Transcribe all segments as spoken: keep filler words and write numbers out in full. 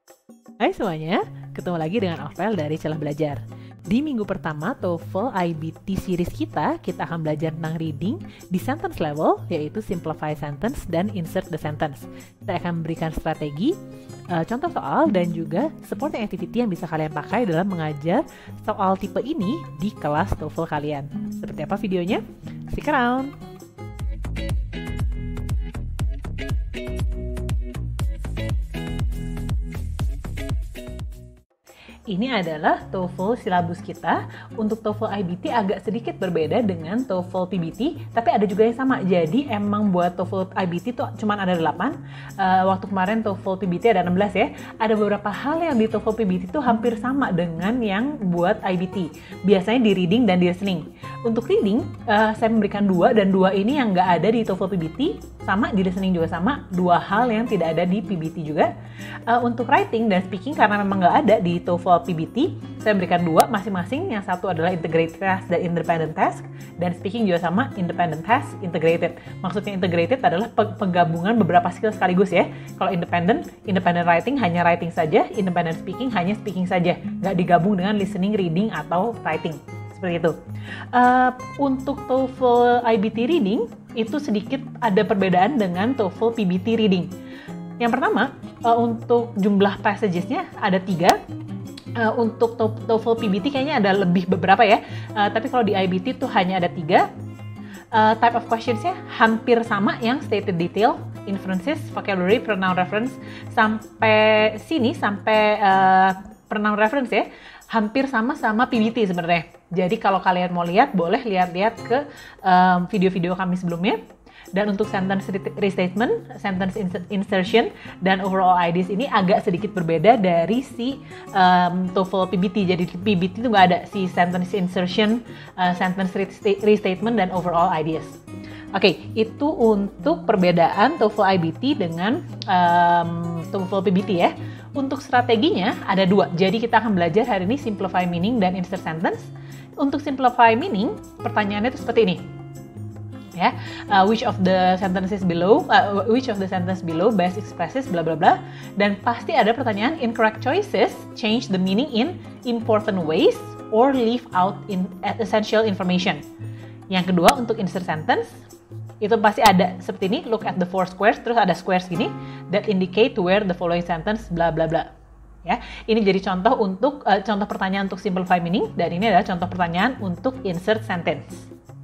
Hai semuanya, ketemu lagi dengan Ovel dari Celah Belajar. Di minggu pertama TOEFL I B T series kita, kita akan belajar tentang reading di sentence level, yaitu simplify sentence dan insert the sentence. Saya akan memberikan strategi, uh, contoh soal, dan juga supporting activity yang bisa kalian pakai dalam mengajar soal tipe ini di kelas TOEFL kalian. Seperti apa videonya? Stick around! Ini adalah TOEFL silabus kita. Untuk TOEFL I B T agak sedikit berbeda dengan TOEFL P B T, tapi ada juga yang sama. Jadi emang buat TOEFL I B T tuh cuma ada delapan. Uh, waktu kemarin TOEFL P B T ada enam belas ya. Ada beberapa hal yang di TOEFL P B T tuh hampir sama dengan yang buat I B T. Biasanya di reading dan di listening. Untuk reading, uh, saya memberikan dua, dan dua ini yang nggak ada di TOEFL P B T, sama di listening juga sama. Dua hal yang tidak ada di P B T juga. Uh, untuk writing dan speaking, karena memang nggak ada di TOEFL P B T, saya berikan dua masing-masing. Yang satu adalah integrated task dan independent task, dan speaking juga sama, independent task, integrated. Maksudnya integrated adalah penggabungan beberapa skill sekaligus ya. Kalau independent, independent writing hanya writing saja, independent speaking hanya speaking saja, nggak digabung dengan listening, reading, atau writing. Seperti itu. Uh, untuk TOEFL I B T reading, itu sedikit ada perbedaan dengan TOEFL P B T reading. Yang pertama, uh, untuk jumlah passages-nya ada tiga. Uh, untuk TOEFL P B T kayaknya ada lebih beberapa ya, uh, tapi kalau di I B T tuh hanya ada tiga. Uh, type of questions-nya hampir sama, yang stated detail, inferences, vocabulary, pronoun reference, sampai sini, sampai uh, pronoun reference ya, hampir sama sama P B T sebenarnya. Jadi kalau kalian mau lihat, boleh lihat-lihat ke um, video-video kami sebelumnya. Dan untuk sentence restatement, sentence insertion, dan overall ideas ini agak sedikit berbeda dari si um, TOEFL P B T. Jadi P B T itu nggak ada si sentence insertion, uh, sentence restatement, dan overall ideas. Oke, okay, itu untuk perbedaan TOEFL I B T dengan um, TOEFL P B T ya. Untuk strateginya ada dua. Jadi kita akan belajar hari ini simplify meaning dan insert sentence. Untuk simplify meaning, pertanyaannya itu seperti ini. Ya, uh, which of the sentences below, uh, which of the sentence below best expresses bla bla bla, dan pasti ada pertanyaan incorrect choices change the meaning in important ways or leave out in essential information. Yang kedua untuk insert sentence, itu pasti ada seperti ini, look at the four squares, terus ada squares gini that indicate where the following sentence bla bla bla. Ya, ini jadi contoh untuk uh, contoh pertanyaan untuk simplify meaning, dan ini adalah contoh pertanyaan untuk insert sentence.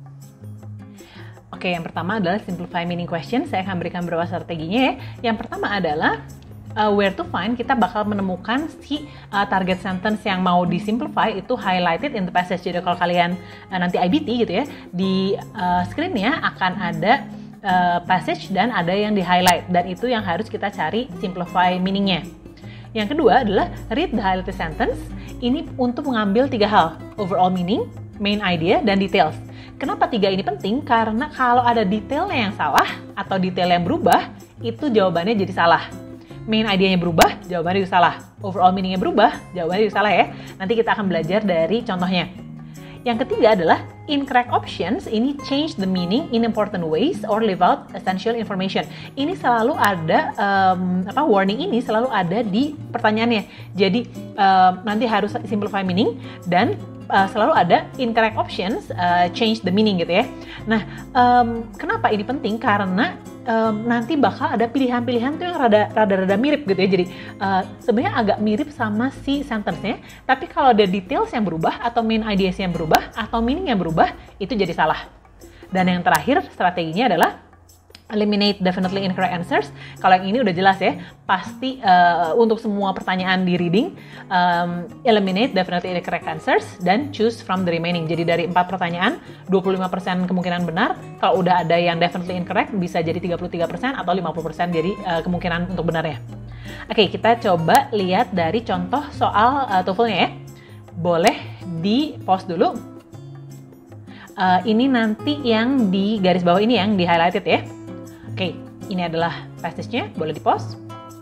Oke, yang pertama adalah simplify meaning question. Saya akan berikan beberapa strateginya ya. Yang pertama adalah uh, where to find. Kita bakal menemukan si uh, target sentence yang mau disimplify itu highlighted in the passage. Jadi kalau kalian uh, nanti I B T gitu ya, di uh, screen-nya akan ada uh, passage dan ada yang di-highlight, dan itu yang harus kita cari simplify meaning-nya. Yang kedua adalah read the highlighted sentence. Ini untuk mengambil tiga hal, overall meaning, main idea, dan details. Kenapa tiga ini penting? Karena kalau ada detailnya yang salah atau detail yang berubah, itu jawabannya jadi salah. Main idenya berubah, jawabannya juga salah. Overall meaningnya berubah, jawabannya juga salah ya. Nanti kita akan belajar dari contohnya. Yang ketiga adalah incorrect options. Ini change the meaning in important ways or leave out essential information. Ini selalu ada, um, apa warning ini selalu ada di pertanyaannya. Jadi um, nanti harus simplify meaning, dan Uh, selalu ada incorrect options, uh, change the meaning gitu ya. Nah, um, kenapa ini penting? Karena um, nanti bakal ada pilihan-pilihan tuh yang rada, rada-rada mirip gitu ya. Jadi uh, sebenarnya agak mirip sama si sentence-nya, tapi kalau ada details yang berubah atau main ideas yang berubah atau meaning yang berubah, itu jadi salah. Dan yang terakhir strateginya adalah eliminate definitely incorrect answers. Kalau yang ini udah jelas ya, pasti uh, untuk semua pertanyaan di reading, um, eliminate definitely incorrect answers dan choose from the remaining. Jadi dari empat pertanyaan, dua puluh lima persen kemungkinan benar. Kalau udah ada yang definitely incorrect, bisa jadi tiga puluh tiga persen atau lima puluh persen jadi uh, kemungkinan untuk benarnya. Oke, kita coba lihat dari contoh soal uh, TOEFL-nya ya. Boleh di pause dulu. Uh, ini nanti yang di garis bawah ini yang di highlighted ya. Oke, ini adalah passage-nya, boleh di-pause.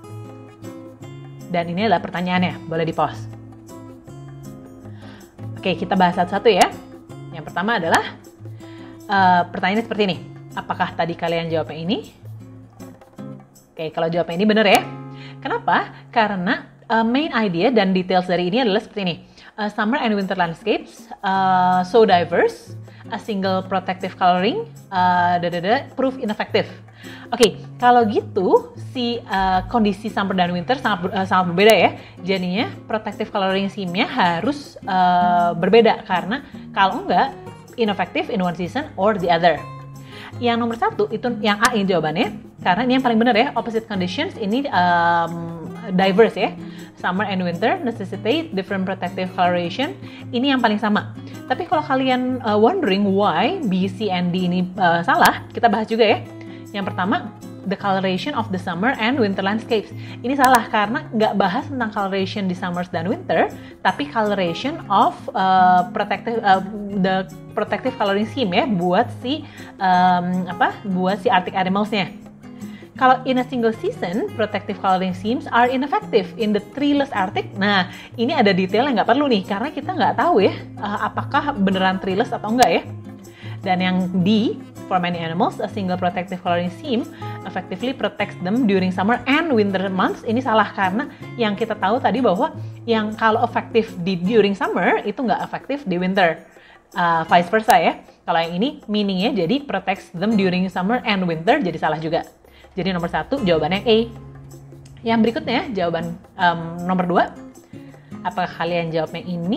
Dan ini adalah pertanyaannya, boleh di-pause. Oke, kita bahas satu-satu ya. Yang pertama adalah, uh, pertanyaannya seperti ini. Apakah tadi kalian jawabnya ini? Oke, kalau jawabnya ini benar ya. Kenapa? Karena uh, main idea dan details dari ini adalah seperti ini. Uh, summer and winter landscapes, uh, so diverse, a single protective coloring, uh, dadada, proof ineffective. Oke, okay, kalau gitu si uh, kondisi summer dan winter sangat uh, sangat berbeda ya. Jadinya protective coloring scheme-nya harus uh, berbeda karena kalau enggak ineffective in one season or the other. Yang nomor satu itu yang A ini jawabannya, karena ini yang paling benar ya. Opposite conditions ini um, diverse ya. Summer and winter necessitate different protective coloration. Ini yang paling sama. Tapi kalau kalian uh, wondering why B, C, and D ini uh, salah, kita bahas juga ya. Yang pertama, the coloration of the summer and winter landscapes. Ini salah karena nggak bahas tentang coloration di summers dan winter, tapi coloration of uh, protective uh, the protective coloring scheme ya buat si um, apa? buat si Arctic animals-nya. Kalau in a single season, protective coloring schemes are ineffective in the treeless Arctic. Nah, ini ada detail yang nggak perlu nih, karena kita nggak tahu ya uh, apakah beneran treeless atau enggak ya. Dan yang D, for many animals, a single protective coloring scheme effectively protects them during summer and winter months. Ini salah karena yang kita tahu tadi bahwa yang kalau efektif di during summer itu nggak efektif di winter. Uh, vice versa ya. Kalau yang ini meaningnya jadi protects them during summer and winter, jadi salah juga. Jadi nomor satu jawabannya A. Yang berikutnya jawaban um, nomor dua. Apakah kalian jawabnya ini?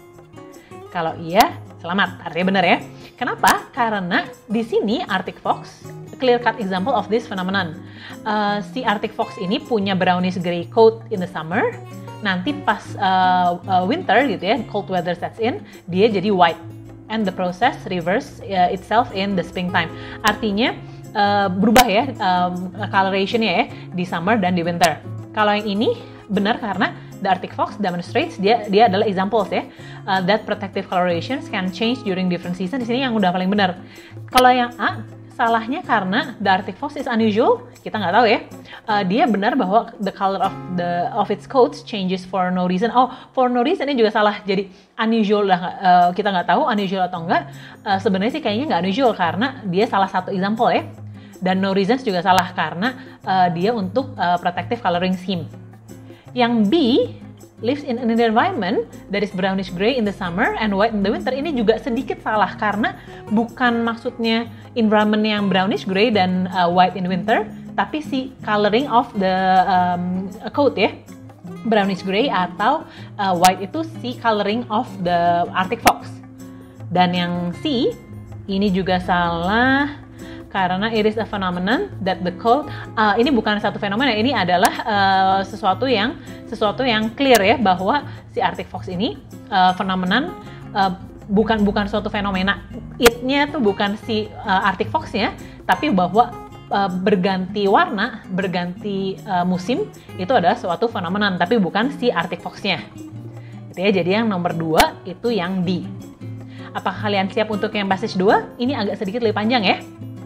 Kalau iya, selamat, artinya benar ya. Kenapa? Karena di sini Arctic fox clear cut example of this phenomenon. Uh, si Arctic fox ini punya brownish gray coat in the summer. Nanti pas uh, uh, winter gitu ya, cold weather sets in, dia jadi white. And the process reverse uh, itself in the springtime. Artinya Uh, berubah ya um, coloration-nya ya di summer dan di winter. Kalau yang ini benar karena the Arctic fox demonstrates dia dia adalah examples ya uh, that protective colorations can change during different seasons. Di sini yang udah paling benar. Kalau yang A salahnya karena the Arctic fox is unusual, kita nggak tahu ya. Uh, dia benar bahwa the color of the of its coats changes for no reason. Oh, for no reason ini juga salah. Jadi unusual lah, uh, kita nggak tahu unusual atau enggak. Uh, sebenarnya sih kayaknya nggak unusual karena dia salah satu example ya. Dan no reasons juga salah karena uh, dia untuk uh, protective coloring scheme. Yang B, lives in an environment that is brownish gray in the summer and white in the winter. Ini juga sedikit salah karena bukan maksudnya environment yang brownish gray dan uh, white in winter, tapi si coloring of the um, coat ya, brownish gray atau uh, white itu si coloring of the Arctic fox. Dan yang C, ini juga salah karena it is a phenomenon that the coat uh, ini bukan satu fenomena, ini adalah uh, sesuatu yang sesuatu yang clear ya bahwa si Arctic fox ini uh, phenomenon uh, bukan bukan suatu fenomena. It-nya tuh bukan si uh, Arctic fox-nya, tapi bahwa uh, berganti warna, berganti uh, musim itu adalah suatu phenomenon, tapi bukan si Arctic fox-nya. Gitu ya, jadi yang nomor dua itu yang D. Apakah kalian siap untuk yang passage dua? Ini agak sedikit lebih panjang ya.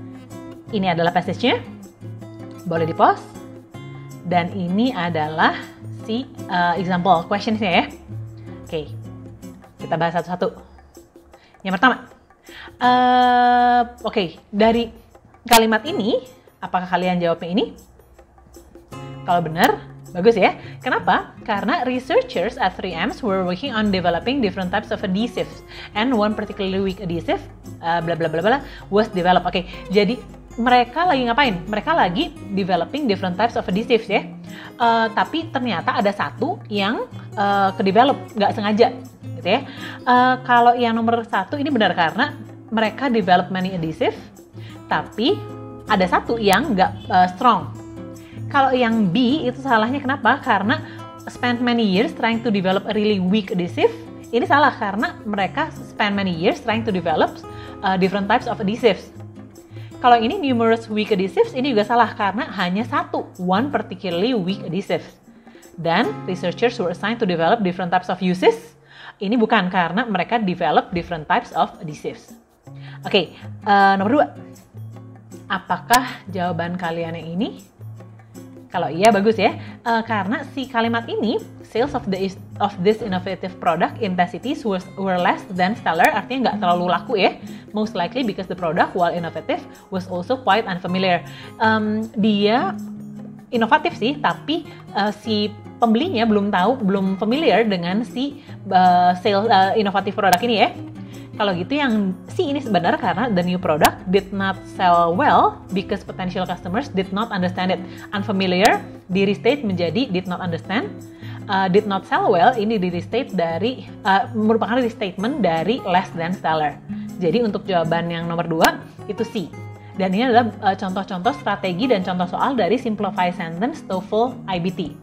Ini adalah passage-nya, boleh di-pause. Dan ini adalah si uh, example questions-nya ya. Oke, kita bahas satu-satu. Yang pertama, uh, oke, okay, dari kalimat ini, apakah kalian jawabnya ini? Kalau benar, bagus ya. Kenapa? Karena researchers at three M were working on developing different types of adhesives, and one particularly weak adhesive, uh, bla bla bla bla, was developed. Oke, okay, jadi mereka lagi ngapain? Mereka lagi developing different types of adhesives ya. Uh, tapi ternyata ada satu yang uh, ke-develop, nggak sengaja. Gitu ya. Uh, kalau yang nomor satu ini benar karena mereka develop many adhesive, tapi ada satu yang nggak uh, strong. Kalau yang B itu salahnya kenapa? Karena spend many years trying to develop a really weak adhesive. Ini salah karena mereka spend many years trying to develop uh, different types of adhesives. Kalau ini numerous weak adhesives, ini juga salah karena hanya satu, one particularly weak adhesive. Dan researchers were assigned to develop different types of uses. Ini bukan karena mereka develop different types of adhesives. Oke, okay, uh, nomor dua. Apakah jawaban kalian yang ini? Kalau iya bagus ya, uh, karena si kalimat ini sales of the of this innovative product intensities was, were less than stellar, artinya nggak terlalu laku ya. Most likely because the product while innovative was also quite unfamiliar. Um, dia inovatif sih, tapi uh, si pembelinya belum tahu, belum familiar dengan si uh, sales uh, inovatif produk ini ya. Kalau gitu yang C ini sebenarnya karena the new product did not sell well because potential customers did not understand it. Unfamiliar di restate menjadi did not understand. Uh, did not sell well ini di restate dari uh, merupakan restatement dari less than stellar. Jadi untuk jawaban yang nomor dua itu C. Dan ini adalah uh, contoh-contoh strategi dan contoh soal dari Simplify Sentence TOEFL I B T.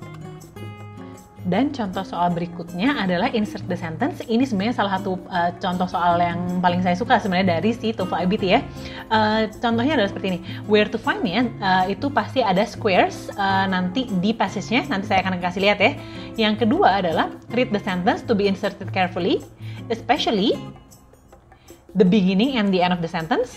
Dan contoh soal berikutnya adalah insert the sentence. Ini sebenarnya salah satu uh, contoh soal yang paling saya suka sebenarnya dari si TOEFL I B T ya. Uh, contohnya adalah seperti ini. Where to find-nya uh, itu pasti ada squares uh, nanti di passage-nya. Nanti saya akan kasih lihat ya. Yang kedua adalah read the sentence to be inserted carefully, especially the beginning and the end of the sentence.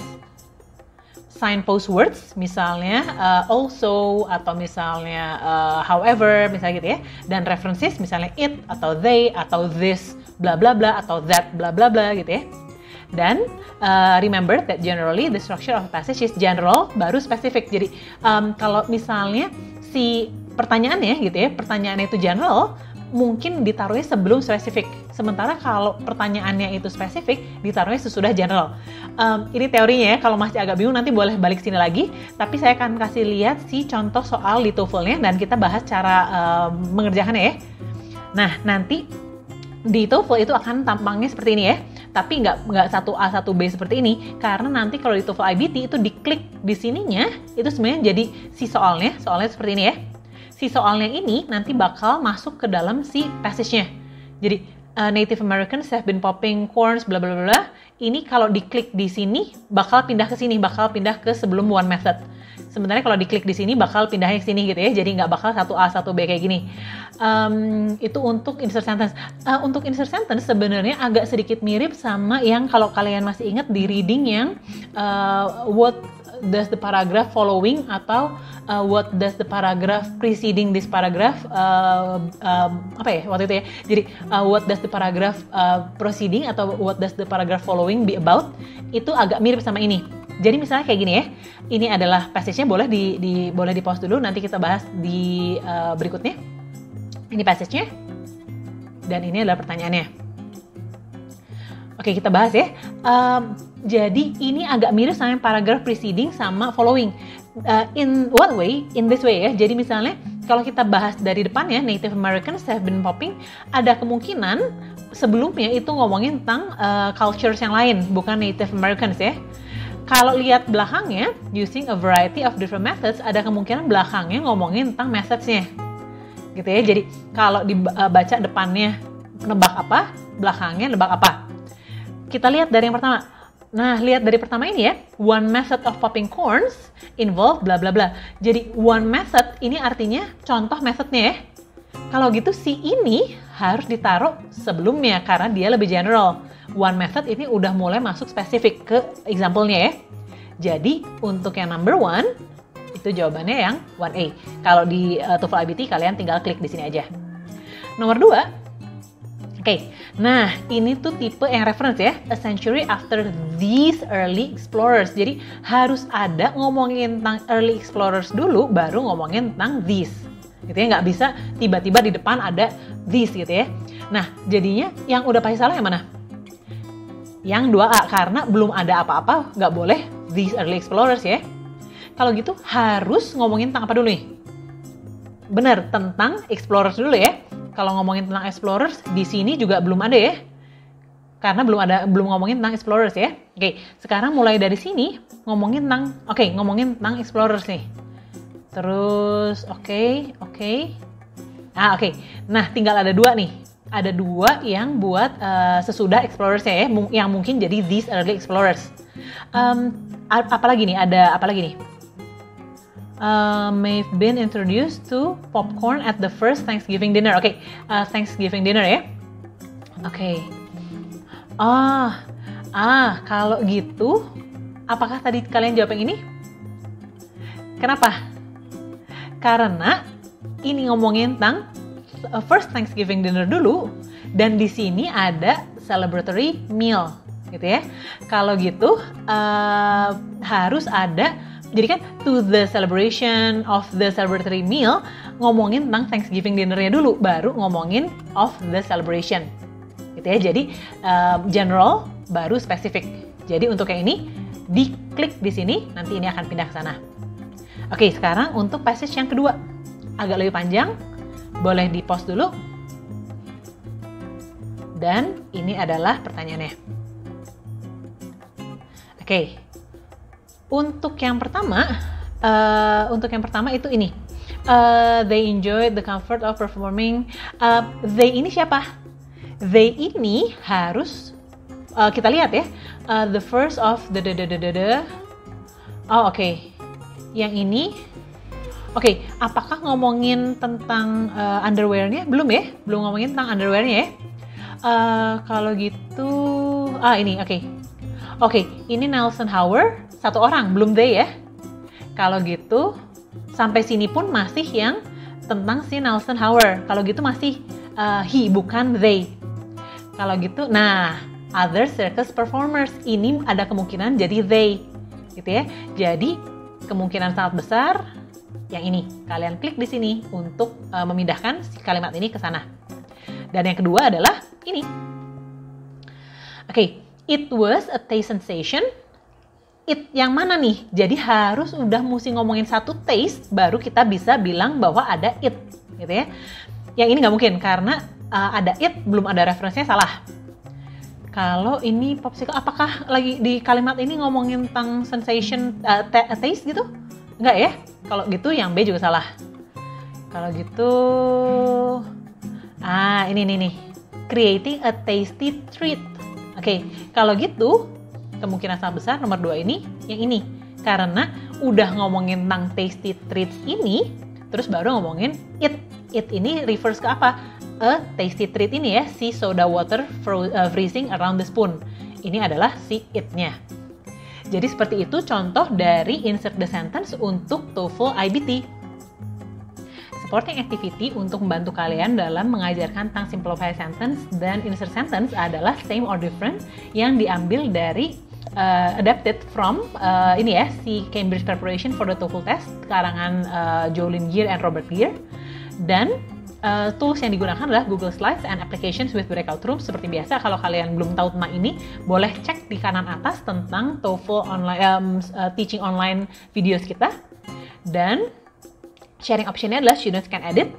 Signpost words, misalnya uh, also atau misalnya uh, however, misalnya gitu ya. Dan references, misalnya it atau they atau this, bla bla bla atau that, bla bla bla gitu ya. Dan uh, remember that generally the structure of a passage is general baru spesifik. Jadi um, kalau misalnya si pertanyaannya gitu ya, pertanyaannya itu general, mungkin ditaruhnya sebelum spesifik. Sementara kalau pertanyaannya itu spesifik, ditaruhnya sesudah general. Um, ini teorinya ya, kalau masih agak bingung nanti boleh balik sini lagi. Tapi saya akan kasih lihat si contoh soal di TOEFL-nya dan kita bahas cara um, mengerjakannya ya. Nah, nanti di TOEFL itu akan tampangnya seperti ini ya. Tapi nggak nggak satu A satu B seperti ini, karena nanti kalau di TOEFL I B T itu diklik di sininya, itu sebenarnya jadi si soalnya, soalnya seperti ini ya. Si soalnya ini nanti bakal masuk ke dalam si passage-nya. Jadi uh, Native Americans have been popping corns bla bla bla. Ini kalau diklik di sini bakal pindah ke sini, bakal pindah ke sebelum one method. Sebenarnya kalau diklik di sini bakal pindahnya ke sini gitu ya. Jadi nggak bakal satu A satu B kayak gini. Um, itu untuk insert sentence. Uh, untuk insert sentence sebenarnya agak sedikit mirip sama yang kalau kalian masih ingat di reading yang uh, what does the paragraph following atau uh, what does the paragraph preceding this paragraph uh, uh, apa ya waktu itu ya. Jadi uh, what does the paragraph uh, proceeding atau what does the paragraph following be about, itu agak mirip sama ini. Jadi misalnya kayak gini ya. Ini adalah passage-nya, boleh di, di boleh di pause dulu, nanti kita bahas di uh, berikutnya. Ini passage-nya. Dan ini adalah pertanyaannya. Oke, kita bahas ya. Um, jadi ini agak mirip sama paragraph preceding sama following. Uh, in what way? In this way ya. Jadi misalnya kalau kita bahas dari depannya, Native Americans have been popping, ada kemungkinan sebelumnya itu ngomongin tentang uh, cultures yang lain, bukan Native Americans ya. Kalau lihat belakangnya, using a variety of different methods, ada kemungkinan belakangnya ngomongin tentang methods-nya. Gitu ya. Jadi kalau dibaca depannya nebak apa, belakangnya nebak apa. Kita lihat dari yang pertama. Nah, lihat dari pertama ini ya. One method of popping corns involve bla bla bla. Jadi one method ini artinya contoh methodnya ya. Kalau gitu si ini harus ditaruh sebelumnya karena dia lebih general. One method ini udah mulai masuk spesifik ke example-nya ya. Jadi untuk yang number one itu jawabannya yang one A. Kalau di uh, TOEFL I B T kalian tinggal klik di sini aja. Nomor dua. Oke, okay. Nah ini tuh tipe yang reference ya, a century after these early explorers. Jadi harus ada ngomongin tentang early explorers dulu, baru ngomongin tentang these. Gitu ya, nggak bisa tiba-tiba di depan ada these gitu ya. Nah jadinya yang udah pasti salah yang mana? Yang dua A, karena belum ada apa-apa, nggak boleh these early explorers ya. Kalau gitu harus ngomongin tentang apa dulu nih? Bener, tentang explorers dulu ya. Kalau ngomongin tentang explorers, di sini juga belum ada ya. Karena belum ada belum ngomongin tentang explorers ya. Oke, sekarang mulai dari sini ngomongin tentang oke, okay, ngomongin tentang explorers nih. Terus oke, okay, oke. Okay. Ah, oke. Okay. Nah, tinggal ada dua nih. Ada dua yang buat uh, sesudah explorers ya, yang mungkin jadi these early explorers. Um, apalagi nih? Ada apa lagi nih? Uh, may have been introduced to popcorn at the first Thanksgiving dinner. Oke, okay. uh, Thanksgiving dinner ya. Oke. Okay. Ah, ah, kalau gitu, apakah tadi kalian jawab yang ini? Kenapa? Karena ini ngomongin tentang uh, first Thanksgiving dinner dulu, dan di sini ada celebratory meal, gitu ya. Kalau gitu uh, harus ada Jadi kan to the celebration of the celebratory meal, ngomongin tentang Thanksgiving dinner-nya dulu, baru ngomongin of the celebration. Gitu ya. Jadi um, general baru spesifik. Jadi untuk yang ini diklik di sini, nanti ini akan pindah ke sana. Oke, sekarang untuk passage yang kedua, agak lebih panjang, boleh di pause dulu. Dan ini adalah pertanyaannya. Oke. Untuk yang pertama, uh, untuk yang pertama itu ini. Uh, they enjoyed the comfort of performing. Uh, they ini siapa? They ini harus uh, kita lihat ya. Uh, the first of the the the the the. the. Oh oke. Okay. Yang ini. Oke. Okay. Apakah ngomongin tentang uh, underwear-nya? Belum ya? Belum ngomongin tentang underwear-nya ya? Uh, kalau gitu, ah ini oke. Okay. Oke, okay, ini Nelson Hauer, satu orang, belum they ya. Kalau gitu, sampai sini pun masih yang tentang si Nelson Hauer. Kalau gitu masih uh, he, bukan they. Kalau gitu, nah, other circus performers, ini ada kemungkinan jadi they. Gitu ya. Jadi, kemungkinan sangat besar yang ini. Kalian klik di sini untuk uh, memindahkan si kalimat ini ke sana. Dan yang kedua adalah ini. Oke. Okay. It was a taste sensation. It yang mana nih? Jadi harus udah mesti ngomongin satu taste baru kita bisa bilang bahwa ada it, gitu ya. Yang ini nggak mungkin karena uh, ada it belum ada referensinya salah. Kalau ini popsicle, apakah lagi di kalimat ini ngomongin tentang sensation uh, t- taste gitu? Nggak ya? Kalau gitu yang B juga salah. Kalau gitu, ah ini nih nih, creating a tasty treat. Oke, okay, kalau gitu kemungkinan sangat besar nomor dua ini yang ini. Karena udah ngomongin tentang tasty treats ini, terus baru ngomongin it. It ini refers ke apa? A tasty treat ini ya, si soda water fro- uh, freezing around the spoon. Ini adalah si it-nya. Jadi seperti itu contoh dari insert the sentence untuk TOEFL I B T. Supporting activity untuk membantu kalian dalam mengajarkan tentang simplified sentence dan insert sentence adalah same or different yang diambil dari uh, adapted from uh, ini ya si Cambridge Preparation for the TOEFL Test karangan uh, Jolyn Geer and Robert Geer, dan uh, tools yang digunakan adalah Google Slides and applications with breakout rooms. Seperti biasa kalau kalian belum tahu tentang ini boleh cek di kanan atas tentang TOEFL online um, uh, teaching online videos kita. Dan sharing optionnya adalah students can edit,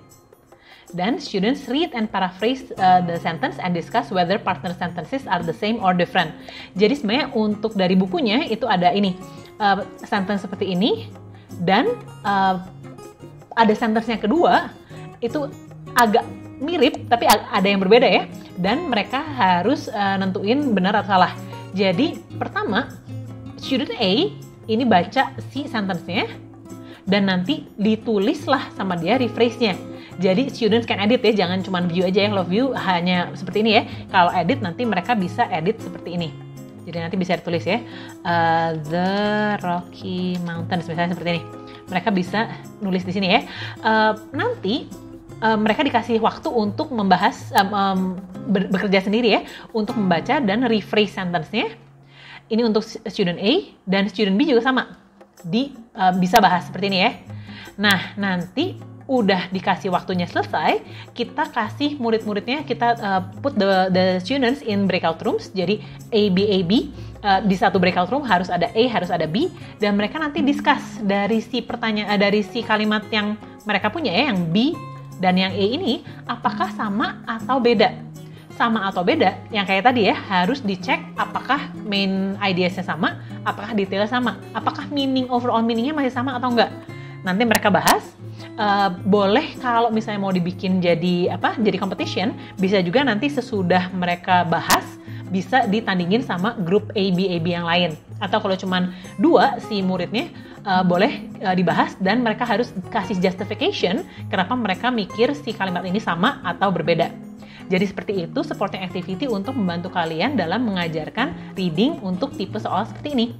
dan students read and paraphrase uh, the sentence and discuss whether partner sentences are the same or different. Jadi sebenarnya untuk dari bukunya itu ada ini, uh, sentence seperti ini, dan uh, ada sentence yang kedua, itu agak mirip tapi ada yang berbeda ya, dan mereka harus uh, nentuin benar atau salah. Jadi pertama, student A ini baca si sentence-nya, dan nanti ditulislah sama dia rephrase-nya. Jadi students can edit ya, jangan cuma view aja yang love view hanya seperti ini ya. Kalau edit nanti mereka bisa edit seperti ini. Jadi nanti bisa ditulis ya, uh, the Rocky Mountains misalnya seperti ini. Mereka bisa nulis di sini ya. Uh, nanti uh, mereka dikasih waktu untuk membahas, um, um, ber- bekerja sendiri ya, untuk membaca dan rephrase sentence-nya. Ini untuk student A, dan student B juga sama. Di uh, bisa bahas seperti ini ya. Nah, nanti udah dikasih waktunya selesai, kita kasih murid-muridnya, kita uh, put the the students in breakout rooms. Jadi A B A B uh, di satu breakout room harus ada A, harus ada B, dan mereka nanti discuss dari si pertanyaan, uh, dari si kalimat yang mereka punya ya, yang B dan yang A ini apakah sama atau beda. Sama atau beda, yang kayak tadi ya, harus dicek apakah main ideasnya sama, apakah detailnya sama, apakah meaning, overall meaningnya masih sama atau enggak. Nanti mereka bahas, uh, boleh kalau misalnya mau dibikin jadi apa, jadi competition, bisa juga nanti sesudah mereka bahas, bisa ditandingin sama grup A B A B yang lain. Atau kalau cuma dua si muridnya, uh, boleh uh, dibahas, dan mereka harus kasih justification kenapa mereka mikir si kalimat ini sama atau berbeda. Jadi seperti itu supporting activity untuk membantu kalian dalam mengajarkan reading untuk tipe soal seperti ini.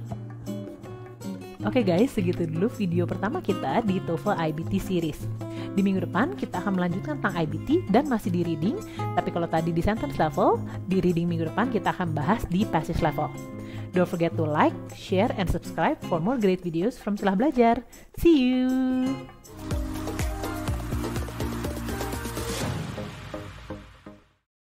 Oke guys, segitu dulu video pertama kita di TOEFL I B T series. Di minggu depan kita akan melanjutkan tentang I B T dan masih di reading, tapi kalau tadi di sentence level, di reading minggu depan kita akan bahas di passage level. Don't forget to like, share, and subscribe for more great videos from Silah Belajar. See you!